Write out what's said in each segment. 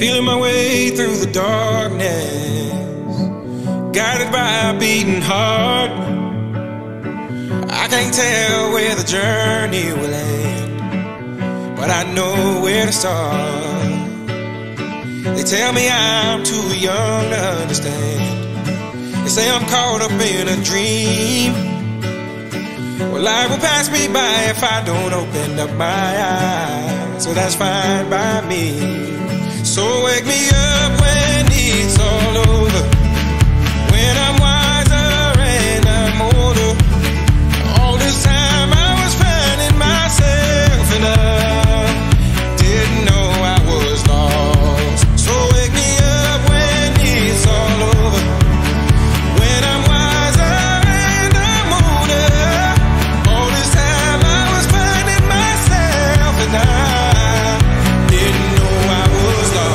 Feeling my way through the darkness, guided by a beating heart. I can't tell where the journey will end, but I know where to start. They tell me I'm too young to understand. They say I'm caught up in a dream. Well, life will pass me by if I don't open up my eyes, so that's fine by me. So wake me up when it's all over, when I'm wiser and I'm older. All this time I was finding myself and I didn't know I was lost. So wake me up when it's all over, when I'm wiser and I'm older. All this time I was finding myself and I didn't know I was lost.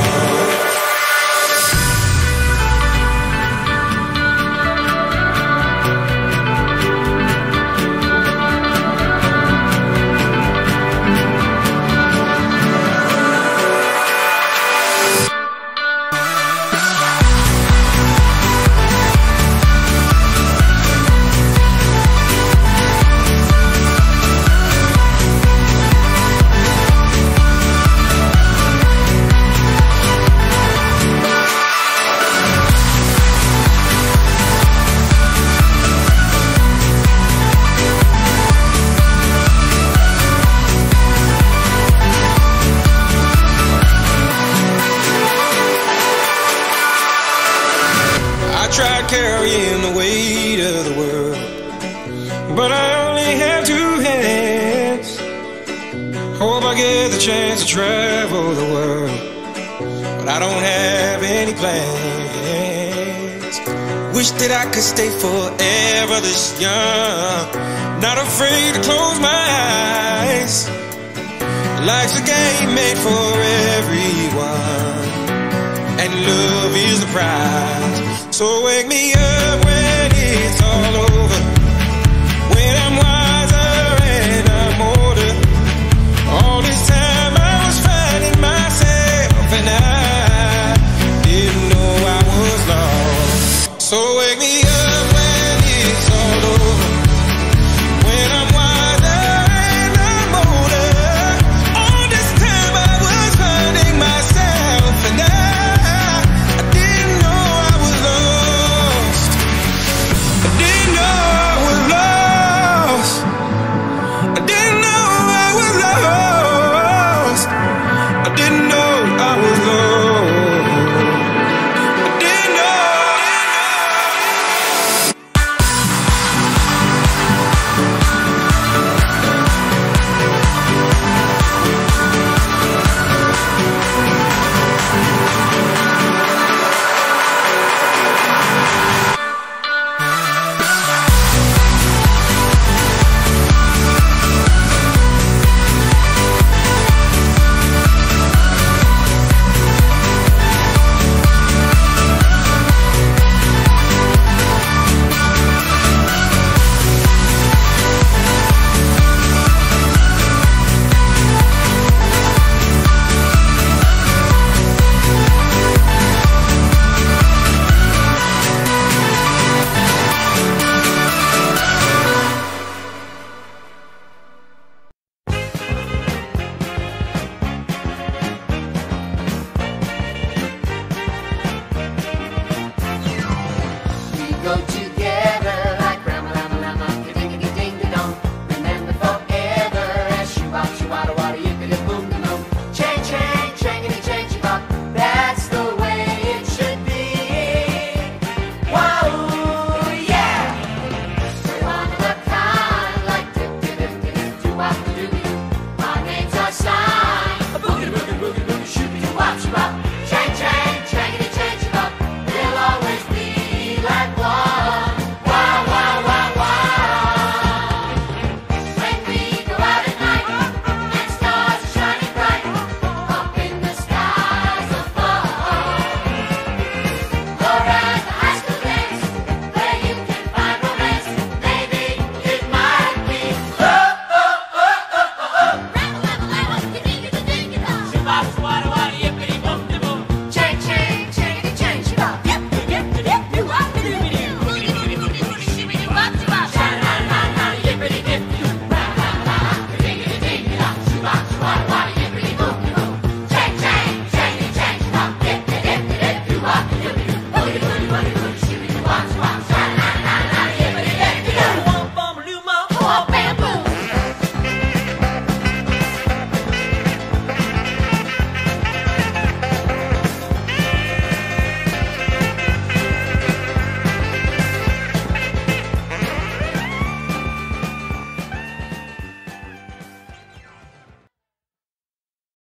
I tried carrying the weight of the world, but I only have two hands. Hope I get the chance to travel the world, but I don't have any plans. Wish that I could stay forever this young, not afraid to close my eyes. Life's a game made for everyone, and love is the prize. So wake me up when it's all over.